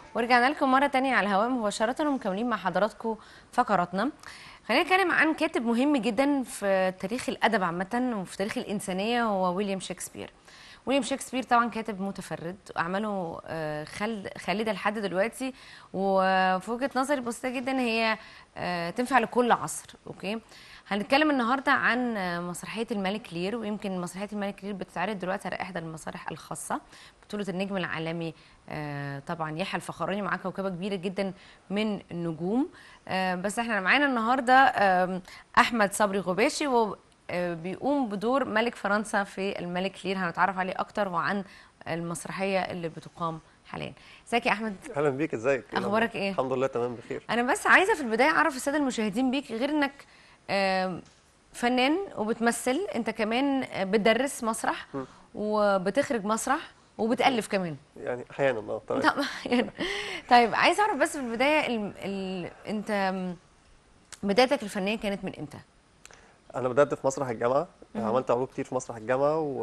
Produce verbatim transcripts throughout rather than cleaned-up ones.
ورجعنا لكم مرة تانية على الهواء مباشرة ومكملين مع حضراتكم فقراتنا. خلينا نتكلم عن كاتب مهم جدا في تاريخ الأدب عامة وفي تاريخ الإنسانية، هو ويليام شكسبير. ويليام شكسبير طبعا كاتب متفرد، أعماله آه، خالد- خالدة لحد دلوقتي، وفي وجهة نظري بسيطة جدا هي آه، تنفع لكل عصر. أوكي، هنتكلم النهارده عن مسرحيه الملك لير، ويمكن مسرحيه الملك لير بتتعرض دلوقتي على احدى المسارح الخاصه بطوله النجم العالمي آه، طبعا يحيى الفخراني، معاه كوكبه كبيره جدا من النجوم. آه، بس احنا معانا النهارده آم، احمد صبري غباشي، و آه، بيقوم بدور ملك فرنسا في الملك لير. هنتعرف عليه اكتر وعن المسرحيه اللي بتقام حاليا. ازيك يا احمد؟ اهلا بيك، ازيك؟ ايه الاخبار؟ اخبارك ايه؟ الحمد لله تمام بخير. انا بس عايزه في البدايه اعرف الساده المشاهدين بيك، غير انك آم، فنان وبتمثل، انت كمان بتدرس مسرح مم. وبتخرج مسرح وبتألف كمان. يعني احيانا اه تمام. طب يعني طيب عايز اعرف بس في البدايه ال... ال... انت آم، بدايتك الفنيه كانت من امتى؟ انا بدات في مسرح الجامعه، مهم. عملت عروض كتير في مسرح الجامعه و...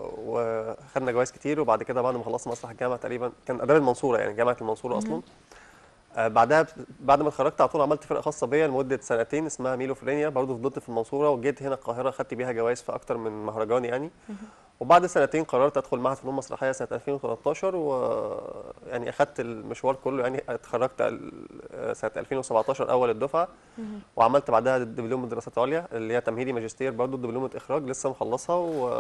وخدنا جوائز كتير. وبعد كده بعد ما خلصت مسرح الجامعه تقريبا كان اداب المنصوره، يعني جامعه المنصوره اصلا. مهم. آه بعدها بعد ما اتخرجت على طول عملت فرقه خاصه بيا لمده سنتين اسمها ميلوفرينيا، برضه فضلت في المنصوره وجيت هنا القاهره خدت بيها جوائز في اكتر من مهرجان يعني. وبعد سنتين قررت ادخل معهد فنون مسرحيه سنه ألفين وتلتاشر، ويعني اخدت المشوار كله. يعني اتخرجت ال- سنه ألفين وسبعتاشر اول الدفعه، مهم. وعملت بعدها دبلوم دراسات عليا اللي هي تمهيدي ماجستير، برضه دبلومه اخراج لسه مخلصها،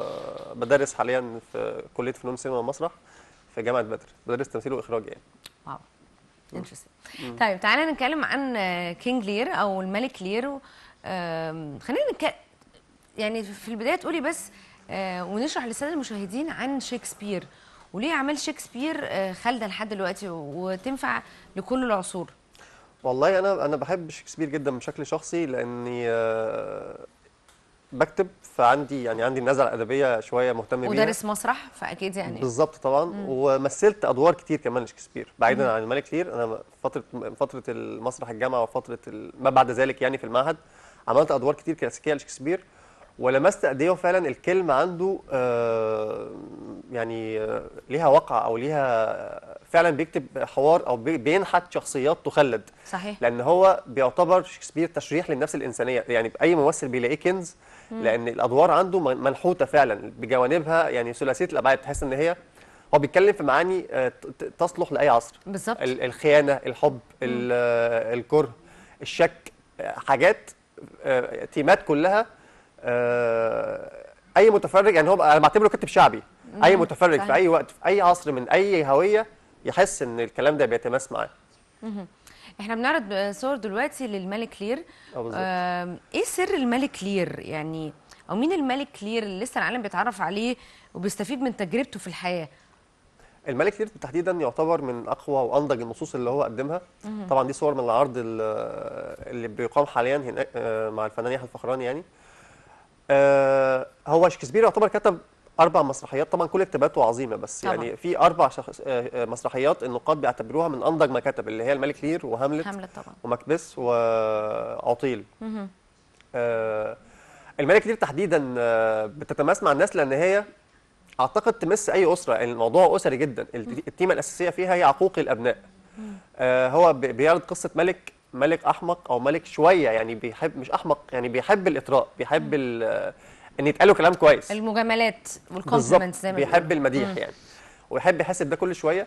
وبدرس حاليا في كليه فنون سينما ومسرح في جامعه بدر، بدرس تمثيل واخراج يعني. واو، انترستنج. مم. طيب تعالى نتكلم عن آه، كينج لير او الملك لير. و... آم، خلينا نك... يعني في البدايه تقولي بس آه، ونشرح للساده المشاهدين عن شكسبير، وليه اعمال شكسبير آه، خالده لحد دلوقتي وتنفع لكل العصور. والله انا انا بحب شكسبير جدا بشكل شخصي، لاني آه، بكتب، فعندي يعني عندي النزعه الادبيه شويه مهتم بيها. ودارس مسرح فاكيد يعني. بالظبط طبعا، مم. ومثلت ادوار كتير كمان لشكسبير مم. بعيدا عن الملك لير. انا فتره فتره المسرح الجامعه وفتره ال- ما بعد ذلك يعني في المعهد عملت ادوار كتير كلاسيكيه لشكسبير، ولمست قد ايه فعلا الكلمه عنده آه، يعني آه، ليها وقع، او ليها فعلا بيكتب حوار، او بي- بينحت شخصيات تخلد. صحيح. لان هو بيعتبر شكسبير تشريح للنفس الانسانيه، يعني اي ممثل بيلاقيه كنز، مم. لان الادوار عنده من- منحوته فعلا بجوانبها، يعني ثلاثيه الابعاد. تحس ان هي هو بيتكلم في معاني آه، ت- ت- تصلح لاي عصر. بالظبط. ال- الخيانه، الحب، مم. ال- آه، الكره، الشك، آه، حاجات، آه، تيمات كلها. آه، اي متفرج، يعني هو انا بعتبره كاتب شعبي. اي مم. متفرج في صحيح. اي وقت في اي عصر من اي هويه يحس ان الكلام ده بيتماس معاه. مهم. احنا بنعرض صور دلوقتي للملك لير. اه بالظبط. آم، ايه سر الملك لير يعني، او مين الملك لير اللي لسه العالم بيتعرف عليه وبيستفيد من تجربته في الحياة؟ الملك لير تحديدا يعتبر من اقوى وانضج النصوص اللي هو قدمها. مهم. طبعا دي صور من العرض ال- اللي بيقام حاليا هناك آه، مع الفنان يحيى الفخراني يعني. آه، هو شكسبير يعتبر كتب اربع مسرحيات، طبعا كل كتاباته عظيمه، بس طبعا. يعني في اربع شخص آه، آه، مسرحيات النقاد بيعتبروها من انضج ما كتب، اللي هي الملك لير وهاملت هاملت طبعا. وماكبث وعطيل. مهم. آه، الملك لير تحديدا آه، بتتماس مع الناس لان هي اعتقد تمس اي اسره، يعني الموضوع اسري جدا. الت- التيمه الاساسيه فيها هي عقوق الابناء. آه، هو بي- بيعرض قصه ملك ملك احمق، او ملك شويه يعني بيحب، مش احمق يعني، بيحب الاطراء، بيحب ال- آه، ان يتقال له كلام كويس. المجاملات بالظبط، والكومبلمنتس زي ما بيقولوا. بيحب المديح مم. يعني، ويحب يحاسب ده كل شويه.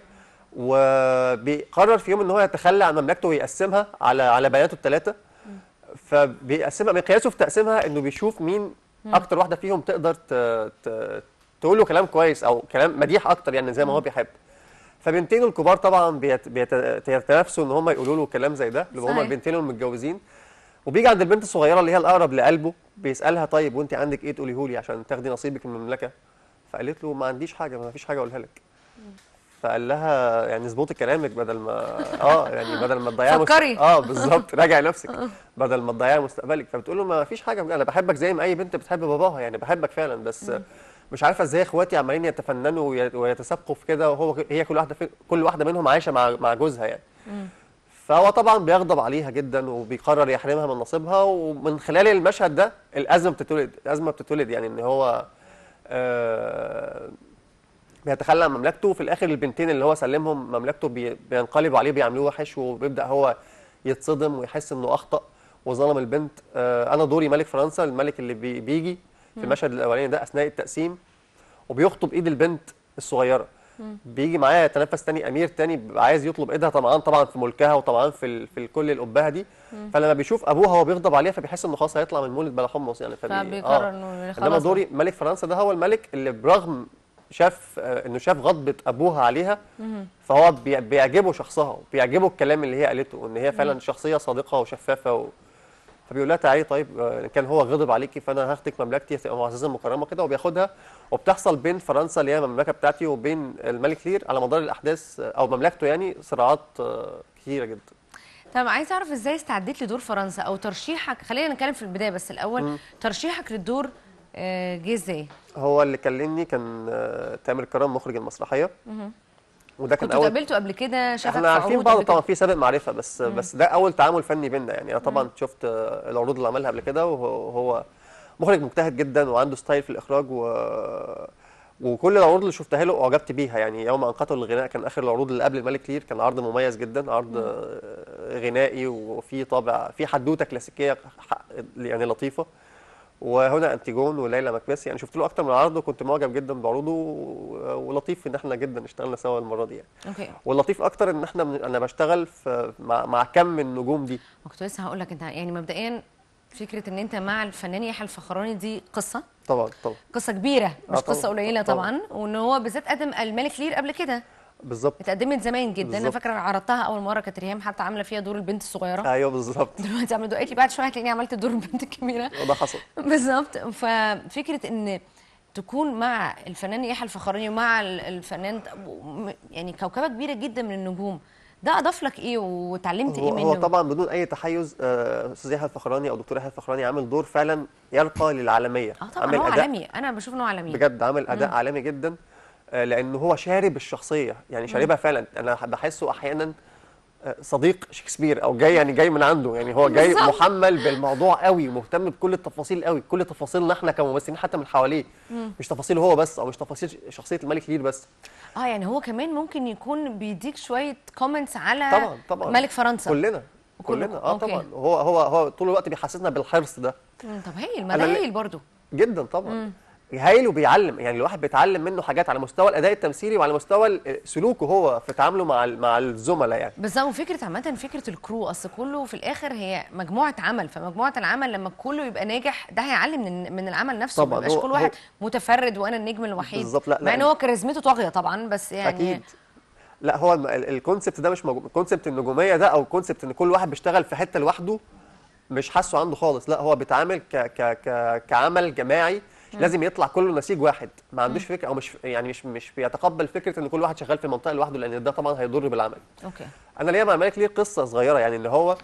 وبيقرر في يوم ان هو يتخلى عن مملكته ويقسمها على على بناته الثلاثه. فبيقسمها، مقياسه في تقسيمها انه بيشوف مين مم. اكتر واحده فيهم تقدر ت... ت... تقول له كلام كويس او كلام مديح اكتر، يعني زي ما هو مم. بيحب. فبنتين الكبار طبعا بيت... بيت... بيتنافسوا ان هم يقولوا له كلام زي ده، اللي هم صحيح. البنتين المتجوزين. وبيجي عند البنت الصغيره اللي هي الاقرب لقلبه، بيسالها طيب وانت عندك ايه تقوليه لي عشان تاخدي نصيبك من المملكه؟ فقالت له ما عنديش حاجه، ما فيش حاجه اقولها لك. فقال لها يعني اظبطي كلامك، بدل ما اه يعني بدل ما تضيعي مست... فكري. اه بالظبط، راجعي نفسك بدل ما تضيعي مستقبلك. فبتقول له ما فيش حاجه، انا بحبك زي ما اي بنت بتحب باباها، يعني بحبك فعلا، بس مم. مش عارفه ازاي اخواتي عمالين يتفننوا وي- ويتسابقوا في كده، وهو هي كل واحده في... كل واحده منهم عايشه مع مع جوزها يعني. مم. فهو طبعا بيغضب عليها جدا وبيقرر يحرمها من نصيبها. ومن خلال المشهد ده الازمه بتتولد، الازمه بتتولد يعني ان هو آه بيتخلى عن مملكته، وفي الاخر البنتين اللي هو سلمهم مملكته بي- بينقلبوا عليه بيعملوه وحش، وبيبدا هو يتصدم ويحس انه اخطا وظلم البنت. آه، انا دوري ملك فرنسا، الملك اللي بي- بيجي في المشهد الاولاني ده اثناء التقسيم وبيخطب ايد البنت الصغيره. بيجي معايا يتنفس تاني امير تاني بيبقى عايز يطلب ايدها، طبعا طبعا في ملكها وطبعا في ال... في كل الابهه دي. فلما بيشوف ابوها وهو بيغضب عليها فبيحس انه خلاص هيطلع من المولد بلا حمص يعني. فبي... فبيقرر انه انما خلاص دوري ملك فرنسا ده هو الملك اللي برغم شاف آه، انه شاف غضبه ابوها عليها، فهو بي... بيعجبه شخصها وبيعجبه الكلام اللي هي قالته وان هي فعلا شخصيه صادقه وشفافه و... فبيقول لها تعالي طيب، آه، كان هو غضب عليكي فانا هاخدك مملكتي تبقى معززه مكرمه كده، وبياخدها. وبتحصل بين فرنسا اللي هي المملكه بتاعتي وبين الملك لير على مدار الاحداث آه، او مملكته يعني صراعات آه، كتيره جدا. طب عايز اعرف ازاي استعديت لدور فرنسا او ترشيحك، خلينا نتكلم في البدايه بس الاول، ترشيحك للدور آه، جه ازاي؟ هو اللي كلمني كان آه، تامر كرم مخرج المسرحيه، وده كان كنتوا اول. اتقابلتوا قبل كده؟ شافك احنا في عارفين عروض بعض قبل طبعا، كده؟ في سابق معرفه، بس بس ده اول تعامل فني بينا يعني. انا طبعا شفت آه، العروض اللي عملها قبل كده، وهو هو مخرج مجتهد جدا وعنده ستايل في الاخراج، و وكل العروض اللي شفتها له اعجبت بيها يعني. يوم ان قتلوا الغناء كان اخر العروض اللي قبل الملك لير، كان عرض مميز جدا، عرض آه، غنائي وفي طابع، في حدوته كلاسيكيه ح- يعني لطيفه. وهنا انتيجون وليلى مكبس يعني شفت له اكتر من عرض وكنت معجب جدا بعروضه، و- ولطيف ان احنا جدا اشتغلنا سوا المره دي يعني. اوكي. واللطيف اكتر ان احنا من انا بشتغل في مع, مع كم من النجوم دي. كنت لسه هقول لك، انت يعني مبدئيا فكره ان انت مع الفنان يحيى الفخراني دي قصه طبعا طبعا قصه كبيره، مش آه طبعا قصه قليله طبعا. طبعا. وان هو بالذات قدم الملك لير قبل كده، بالظبط اتقدمت زمان جدا. انا بالظبط. فاكره عرضتها اول مره كانت ريهام حتى عامله فيها دور البنت الصغيره. ايوه بالظبط. دلوقتي عملت قالت لي بعد شويه هتلاقيني عملت دور البنت الكبيره. وده حصل. بالظبط. ففكره ان تكون مع الفنان يحيى الفخراني ومع ال- الفنان يعني كوكبه كبيره جدا من النجوم، ده اضاف لك ايه وتعلمت ايه هو, منه؟ هو طبعا بدون اي تحيز، آه، استاذ يحيى الفخراني او دكتور يحيى الفخراني عامل دور فعلا يرقى للعالميه. اه طبعا عامل هو اداء عالمي، انا بشوف انه عالمي بجد، عامل اداء عالمي جدا. آه، لانه هو شارب الشخصيه يعني، شاربها فعلا. انا بحسه احيانا آه، صديق شكسبير او جاي يعني جاي من عنده يعني. هو جاي بالظبط. محمل بالموضوع قوي ومهتم بكل التفاصيل قوي، كل تفاصيلنا احنا كممثلين حتى من حواليه، مش تفاصيله هو بس او مش تفاصيل شخصيه الملك لير بس. اه يعني هو كمان ممكن يكون بيديك شويه كومنتس على طبعا طبعا ملك فرنسا. كلنا وكلكم. كلنا اه أوكي. طبعا. هو هو هو طول الوقت بيحسسنا بالحرص ده. مم، طب هايل، ما أنا ده ل- هايل برضه. جدا طبعا. هايل وبيعلم يعني، الواحد بيتعلم منه حاجات على مستوى الاداء التمثيلي وعلى مستوى ال- سلوكه هو في تعامله مع ال- مع الزملاء يعني. بالظبط. وفكره عامه فكره الكرو، اصل كله في الاخر هي مجموعه عمل، فمجموعه العمل لما كله يبقى ناجح ده هيعلم من من العمل نفسه. طبعاً. ما يبقاش هو- كل هو- واحد متفرد وانا النجم الوحيد. بالظبط. لا، لا. مع ان هو كاريزمته طاغيه طبعا، بس يعني اكيد. لا هو الم- ال- الكونسبت ده مش موجود، كونسبت النجوميه ده او كونسبت ان كل واحد بيشتغل في حته لوحده مش حاسه عنده خالص. لا هو بيتعامل ك ك ك كعمل جماعي، لازم يطلع كله نسيج واحد. ما عندوش فكره او مش يعني مش مش بيتقبل فكره ان كل واحد شغال في منطقه لوحده، لان ده طبعا هيضر بالعمل. اوكي. انا ليا مع ملك لير قصه صغيره يعني، اللي هو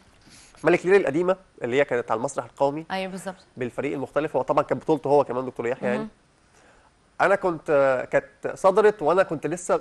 ملك لير القديمه اللي هي كانت على المسرح القومي ايوه بالظبط. بالفريق المختلف. هو طبعا كانت بطولته هو كمان دكتور يحيى يعني. انا كنت كانت صدرت وانا كنت لسه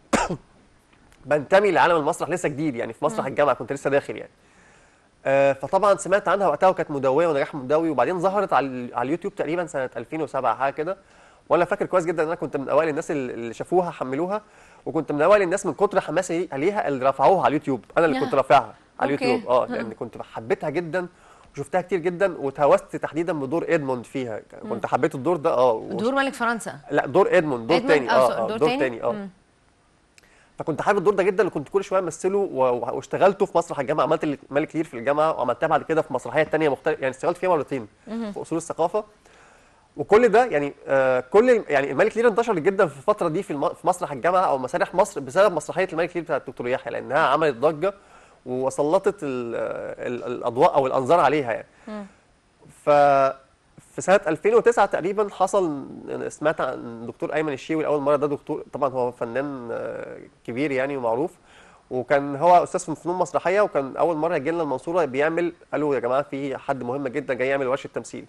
بنتمي لعالم المسرح، لسه جديد يعني، في مسرح الجامعه كنت لسه داخل يعني. آه، فطبعا سمعت عنها وقتها وكانت مدويه ونجاح مدوي، وبعدين ظهرت على ال- على اليوتيوب تقريبا سنه ألفين وسبعة حاجه كده. وانا فاكر كويس جدا ان انا كنت من اوائل الناس اللي اللي شافوها حملوها، وكنت من اوائل الناس من كتر حماسي عليها اللي رفعوها على اليوتيوب. انا اللي كنت رافعها على أوكي. اليوتيوب اه، لان كنت حبيتها جدا وشفتها كتير جدا، وتهوست تحديدا بدور ادموند فيها. كنت حبيت الدور ده اه. و- دور ملك فرنسا. لا دور ادموند، دور إدموند؟ تاني آه، اه, سوري، آه دور دور تاني؟ تاني اه. مم. فكنت حابب الدور ده جدا، وكنت كل شويه امثله و- و- واشتغلته في مسرح الجامعه. عملت ملك لير في الجامعه، وعملتها بعد كده في مسرحيه تانية مختلفه يعني، اشتغلت فيها مرتين في اصول الثقافه. وكل ده يعني آه كل ال- يعني الملك لير انتشر جدا في الفتره دي في الم- في مسرح الجامعه او مسارح مصر بسبب مسرحيه الملك لير بتاعت الدكتور يحيى، لانها عملت ضجه وسلطت ال- ال- الاضواء او الانظار عليها يعني. ف في سنه ألفين وتسعة تقريبا حصل، سمعت عن الدكتور ايمن الشيوي لاول مره. ده دكتور طبعا هو فنان آه، كبير يعني ومعروف، وكان هو استاذ في فنون مسرحيه، وكان اول مره يجي لنا المنصوره بيعمل، قالوا يا جماعه في حد مهم جدا جاي يعمل ورشه تمثيل.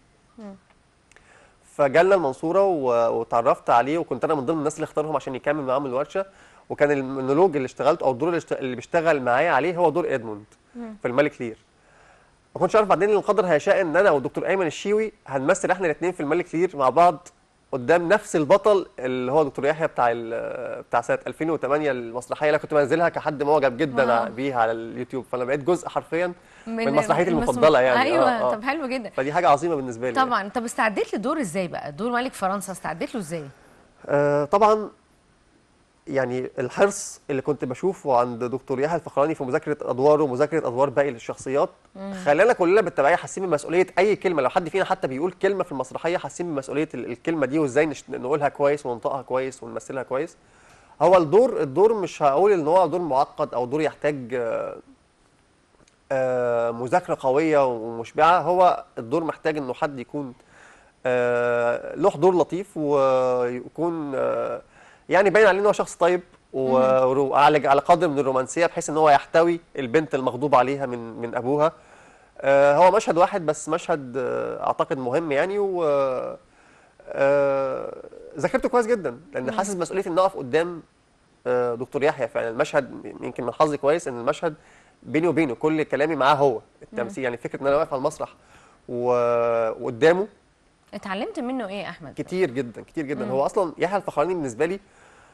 فجالنا المنصوره و- واتعرفت عليه، وكنت انا من ضمن الناس اللي اختارهم عشان يكمل معاهم الورشه. وكان المونولوج اللي اشتغلته او الدور اللي اشت- اللي بيشتغل معايا عليه هو دور ادموند في الملك لير. ما كنتش عارف بعدين ان القدر هيشاء ان انا والدكتور ايمن الشيوي هنمثل احنا الاثنين في الملك لير مع بعض قدام نفس البطل اللي هو دكتور يحيى بتاع ال- بتاع سنه ألفين وثمانية، المسرحيه اللي كنت بنزلها كحد معجب جدا واو. بيها على اليوتيوب، فانا بقيت جزء حرفيا من من مسرحيتي المسرح- المفضله يعني. ايوه اه اه طب حلو جدا. فدي حاجه عظيمه بالنسبه لي يعني. طبعا. طب استعديت لدور ازاي بقى؟ دور ملك فرنسا استعديت له ازاي؟ آه طبعا، يعني الحرص اللي كنت بشوفه عند دكتور يحيى الفخراني في مذاكره ادواره ومذاكره ادوار باقي الشخصيات خلانا كلنا بالتبعيه حاسين بمسؤوليه اي كلمه. لو حد فينا حتى بيقول كلمه في المسرحيه حاسين بمسؤوليه ال- الكلمه دي، وازاي نش- نقولها كويس وننطقها كويس ونمثلها كويس. هو الدور الدور مش هقول ان هو دور معقد او دور يحتاج آه، آه، مذاكره قويه ومشبعه. هو الدور محتاج انه حد يكون آه، له حضور لطيف، ويكون آه، يعني باين عليه ان هو شخص طيب و- وعلى على قدر من الرومانسيه، بحيث ان هو يحتوي البنت المغضوب عليها من من ابوها. آه، هو مشهد واحد بس مشهد آه، اعتقد مهم يعني، و آه، ذاكرته كويس جدا لان حاسس بمسؤوليه ان اقف قدام آه، دكتور يحيى. فعلا المشهد يمكن من حظي كويس ان المشهد بيني وبينه كل كلامي معاه هو التمثيل. يعني فكره ان انا واقف على المسرح و- وقدامه اتعلمت منه ايه يا احمد؟ كتير جدا كتير جدا. هو اصلا يحيى الفخراني بالنسبه لي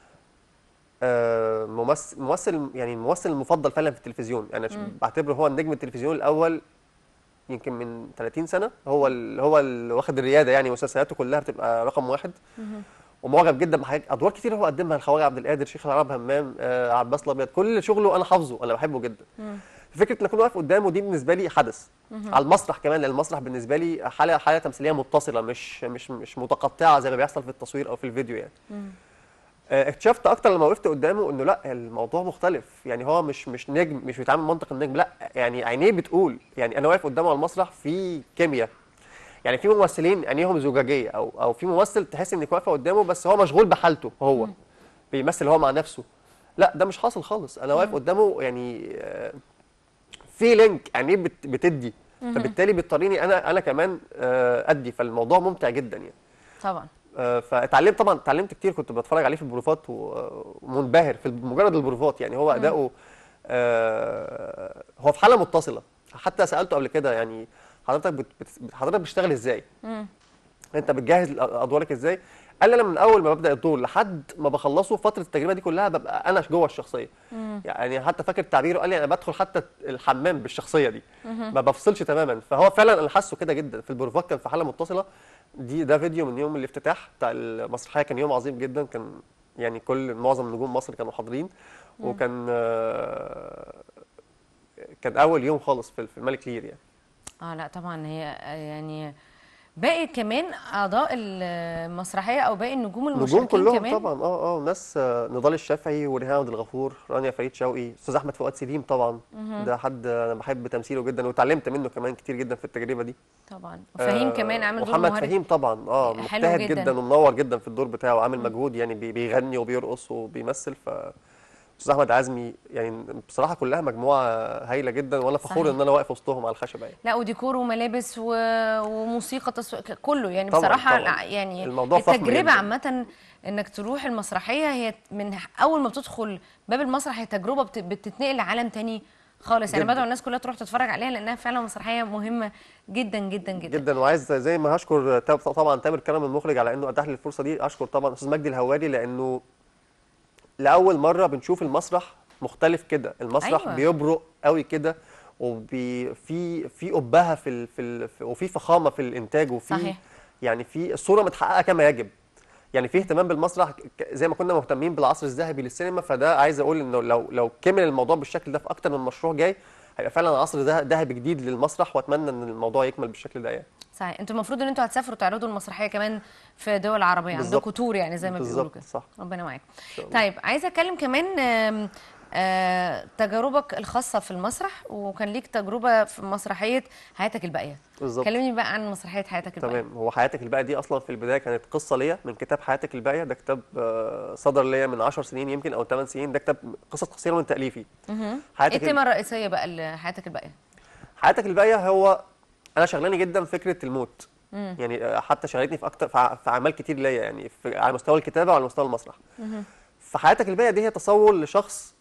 آه، ممثل ممثل يعني الممثل المفضل فعلا في التلفزيون. انا ش- بعتبره هو النجم التلفزيوني الاول يمكن من ثلاثين سنه. هو ال- هو اللي واخد الرياده يعني، مسلسلاته كلها بتبقى رقم واحد. ومعجب جدا بحاجات ادوار كتير هو قدمها، الخواجه عبد القادر، شيخ العرب همام، آه، عباس الابيض، كل شغله انا حافظه، انا بحبه جدا. فكره ان اكون واقف قدامه دي بالنسبه لي حدث على المسرح كمان، لان المسرح بالنسبه لي حاله حاله تمثيليه متصله، مش مش مش متقطعه زي ما بيحصل في التصوير او في الفيديو يعني. آه، اكتشفت اكتر لما وقفت قدامه انه لا، الموضوع مختلف. يعني هو مش مش نجم، مش بيتعامل منطق النجم، لا يعني عينيه بتقول. يعني انا واقف قدامه على المسرح في كيمياء. يعني في ممثلين عينيهم زجاجيه، او او في ممثل تحس انك واقفه قدامه بس هو مشغول بحالته، هو بيمثل هو مع نفسه. لا ده مش حاصل خالص. انا واقف قدامه يعني آه، في لينك عينيه بت- بتدي، فبالتالي بيضطريني انا انا كمان آه، ادي. فالموضوع ممتع جدا يعني. طبعا. آه، فاتعلمت طبعا، اتعلمت كتير. كنت بتفرج عليه في البروفات و- ومنبهر في مجرد البروفات. يعني هو اداؤه آه، هو في حاله متصله. حتى سالته قبل كده يعني حضرتك بت بت- حضرتك بتشتغل ازاي؟ انت بتجهز ادوارك ازاي؟ قال لي انا من اول ما ببدا الدور لحد ما بخلصه فتره التجربه دي كلها ببقى انا جوه الشخصيه. يعني حتى فاكر تعبيره، قال لي انا بدخل حتى الحمام بالشخصيه دي، ما بفصلش تماما. فهو فعلا انا حاسه كده جدا في البروفات، كان في حاله متصله. دي ده فيديو من يوم الافتتاح بتاع المسرحيه، كان يوم عظيم جدا. كان يعني كل معظم نجوم مصر كانوا حاضرين، وكان آه، كان اول يوم خالص في في الملك لير يعني. اه لا طبعا. هي يعني باقي كمان اعضاء المسرحيه او باقي النجوم نجوم المشاركين كلهم كمان. طبعا. اه اه ناس آه، نضال الشافعي وريهام عبد الغفور، رانيا فريد شوقي، استاذ احمد فؤاد سليم طبعا. ده حد انا بحب تمثيله جدا واتعلمت منه كمان كتير جدا في التجربه دي. طبعا. وفهيم كمان عامل دور محمد مهرج فهيم طبعا اه حلو مجتهد جدا. جدا ومنور جدا في الدور بتاعه، عامل مجهود يعني، بي- بيغني وبيرقص وبيمثل. ف استاذ احمد عزمي يعني بصراحه كلها مجموعه هايله جدا، وانا فخور صحيح. ان انا واقف وسطهم على الخشبه يعني. لا وديكور وملابس و... وموسيقى تصوير كله يعني طبعاً، بصراحه. طبعاً. يعني الموضوع فخم التجربه جداً. عامه انك تروح المسرحيه، هي من اول ما بتدخل باب المسرح هي تجربه بت... بتتنقل لعالم تاني خالص. يعني جداً. بدعو الناس كلها تروح تتفرج عليها لانها فعلا مسرحيه مهمه جدا جدا جدا. جدا. وعايز زي ما هشكر تاب- طبعا تامر كرم المخرج على انه اتاح لي الفرصه دي، اشكر طبعا استاذ مجدي الهواري، لانه لاول مره بنشوف المسرح مختلف كده. المسرح أيوة. بيبرق قوي كده، وفي في في ابهه في ال في ال وفي فخامه في الانتاج، وفي صحيح. يعني في الصوره متحققه كما يجب. يعني في اهتمام بالمسرح ك- زي ما كنا مهتمين بالعصر الذهبي للسينما. فده عايز اقول انه لو لو كمل الموضوع بالشكل ده في اكتر من مشروع جاي، هيبقى فعلا عصر ذه- ذهبي جديد للمسرح. واتمنى ان الموضوع يكمل بالشكل ده يعني. صحيح. انتوا المفروض ان انتوا هتسافروا تعرضوا المسرحيه كمان في دول عربيه، بالظبط. عندكم تور يعني زي ما بيقولوا بالظبط، كده. صح. ربنا معاك. شاء الله. طيب عايزه اتكلم كمان آم، آه، تجاربك الخاصه في المسرح، وكان ليك تجربه في مسرحيه حياتك الباقيه. بالظبط. كلمني بقى عن مسرحيه حياتك الباقيه. تمام. هو حياتك الباقيه دي اصلا في البدايه كانت قصه ليا من كتاب حياتك الباقيه. ده كتاب آه، صدر ليا من عشر سنين يمكن او ثمان سنين. ده كتاب قصص قصيره من تاليفي. ايه حياتك التيمه الرئيسيه بقى لحياتك الباقيه؟ حياتك الباقيه هو انا شغلاني جدا فكره الموت. يعني آه، حتى شغلتني في اكتر في ع- في اعمال كتير ليا يعني، في على مستوى الكتابه وعلى مستوى المسرح. فحياتك الباقيه دي هي تصور لشخص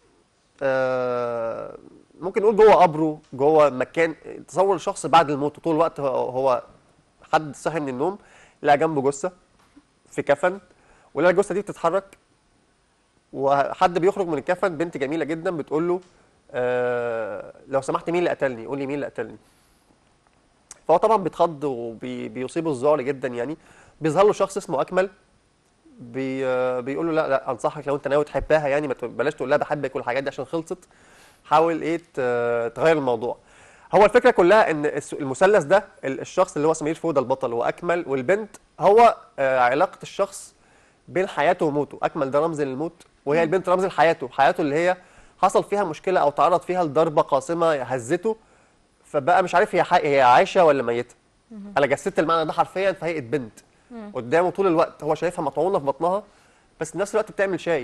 آه، ممكن نقول جوه قبره، جوه مكان، تصور لشخص بعد الموت. وطول الوقت هو, هو حد صحي من النوم لقى جنبه جثه، في كفن، ولا الجثه دي بتتحرك، وحد بيخرج من الكفن، بنت جميله جدا بتقول له آه لو سمحت مين اللي قتلني؟ قول لي مين اللي قتلني. فهو طبعا بيتخض وبيصيبه الذعر جدا يعني. بيظهر له شخص اسمه اكمل، بي آه بيقول له لا لا انصحك لو انت ناوي تحبها يعني ما بلاش تقول لها بحبك والحاجات دي عشان خلصت، حاول ايه تغير الموضوع. هو الفكره كلها ان المثلث ده، الشخص اللي هو سمير فوده البطل واكمل والبنت، هو آه علاقه الشخص بين حياته وموته. اكمل ده رمز للموت، وهي البنت رمز لحياته، حياته اللي هي حصل فيها مشكله او تعرض فيها لضربه قاصمه هزته، فبقى مش عارف هي هي عايشه ولا ميته. انا جسدت المعنى ده حرفيا في هيئه بنت قدامه طول الوقت، هو شايفها مطعونه في بطنها بس في نفس الوقت بتعمل شاي.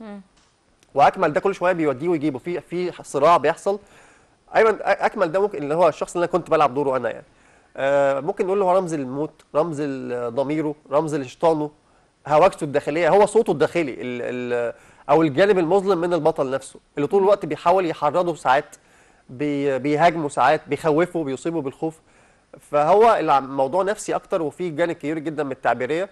واكمل ده كل شويه بيوديه ويجيبه في في صراع بيحصل. ايمن اكمل ده ممكن اللي هو الشخص اللي انا كنت بلعب دوره انا يعني. آه ممكن نقول له هو رمز للموت، رمز لضميره، رمز لشيطانه، هواجسه الداخليه، هو صوته الداخلي ال ال او الجانب المظلم من البطل نفسه اللي طول الوقت بيحاول يحرضه ساعات، بي بيهاجمه ساعات، بيخوفه، بيصيبه بالخوف. فهو الموضوع نفسي اكتر، وفيه جانب كبير جدا من التعبيريه.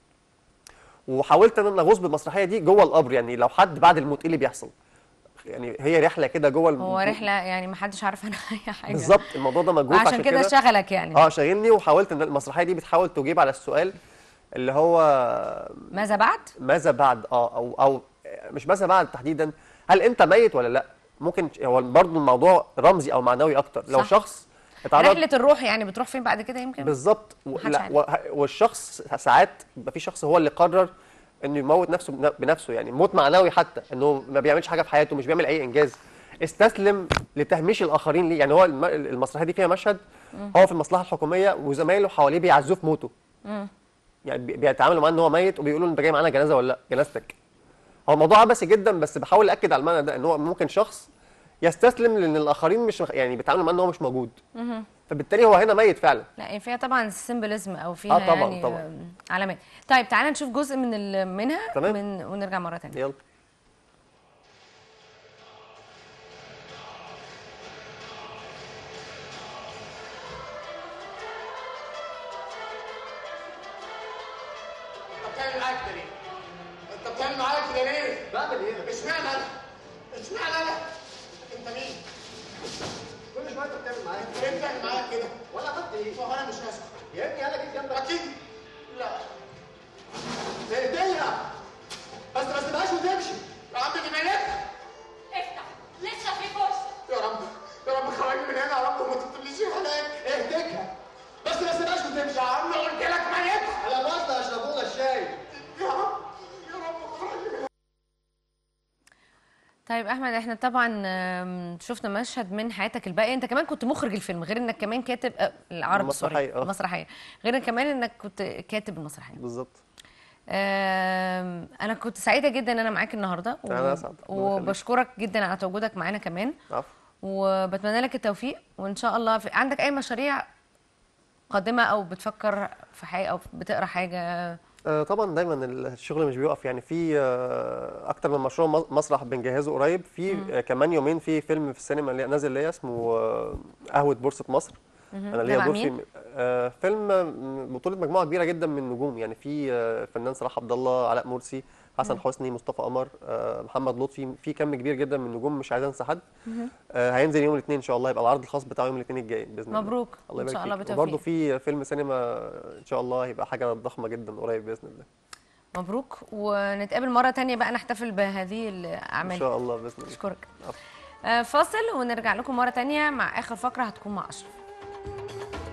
وحاولت ان انا اغوص بالمسرحيه دي جوه القبر، يعني لو حد بعد الموت ايه اللي بيحصل، يعني هي رحله كده جوه الم... هو رحله يعني ما حدش عارف عنها اي حاجه بالظبط. الموضوع ده مجهول، عشان كده شغلك يعني. اه شاغلني. وحاولت ان المسرحيه دي بتحاول تجيب على السؤال اللي هو ماذا بعد؟ ماذا بعد اه او او مش ماذا بعد تحديدا، هل انت ميت ولا لا؟ ممكن هو برضه الموضوع رمزي او معنوي اكتر. لو صح. شخص اتعرض رحله الروح يعني بتروح فين بعد كده يمكن بالظبط. والشخص ساعات بيبقى في شخص هو اللي قرر انه يموت نفسه بنفسه، يعني موت معنوي حتى، انه ما بيعملش حاجه في حياته، مش بيعمل اي انجاز، استسلم لتهميش الاخرين ليه. يعني هو المسرحيه دي فيها مشهد هو في المصلحه الحكوميه وزمايله حواليه بيعزوه في موته، يعني بيتعاملوا معاه ان هو ميت وبيقولوا له انت جاي معانا جنازه ولا لا؟ جنازتك. هو الموضوع عبثي جدا، بس بحاول اكد على المعنى ده ان هو ممكن شخص يستسلم لان الاخرين مش يعني بيتعاملوا معاه ان هو مش موجود، فبالتالي هو هنا ميت فعلا. لا فيها طبعا سيمبلزم او فيها آه طبعًا يعني طبعًا. علامات. طيب تعالى نشوف جزء من منها تمام. من ونرجع مره ثانيه. يلا. انت بتعمل معايا كده ليه؟ انت بتعمل معايا كده ليه؟ بعمل ايه؟ اشمعنى انا؟ اشمعنى انا؟ انت مين؟ كل شويه انت بتعمل معايا انت ليه بتعمل معايا كده؟ ولا عملت ايه؟ ما هو انا مش هسكت. يا ابني انا جيت جنبك. اكيد لا. اهديها بس ما تسيبهاش وتمشي. يا عم دي ميتة. افتح لسه في فرصه. يا رب يا رب خرجني من هنا يا رب وما تطلعيش هناك. اهديها بس ما تسيبهاش وتمشي. يا عم قلت لك ميتة. على مصر اشربوا لنا الشاي. يا رب يا رب خرجني من هنا. طيب احمد، احنا طبعا شفنا مشهد من حياتك الباقيه، انت كمان كنت مخرج الفيلم غير انك كمان كاتب العرض المسرحيه اه المسرحيه، غير كمان انك كنت كاتب المسرحيه. بالظبط. انا كنت سعيده جدا ان انا معاك النهارده و... انا اسعد وبشكرك جدا على تواجدك معانا كمان. عفو. وبتمنى لك التوفيق، وان شاء الله في... عندك اي مشاريع قادمه او بتفكر في حاجه او بتقرا حاجه؟ آه طبعا دايما الشغل مش بيوقف، يعني في آه اكتر من مشروع مسرح بنجهزه قريب، في آه كمان يومين في فيلم في السينما اللي نازل ليا اسمه آه قهوه بورصه مصر. انا ليا دور فيه آه فيلم بطوله مجموعه كبيره جدا من النجوم، يعني في آه فنان صلاح عبد الله، علاء مرسي، حسن حسني، مصطفى قمر، آه محمد لطفي، في كم كبير جدا من النجوم مش عايز انسى حد. آه هينزل يوم الاثنين ان شاء الله، يبقى العرض الخاص بتاعه يوم الاثنين الجاي باذن الله. مبروك الله ان شاء الله بالتوفيق. وبرده في فيلم سينما ان شاء الله هيبقى حاجه ضخمه جدا قريب باذن الله. مبروك، ونتقابل مره ثانيه بقى نحتفل بهذه الاعمال ان شاء الله باذن الله. اشكرك. آه فاصل ونرجع لكم مره ثانيه مع اخر فقره هتكون مع اشرف.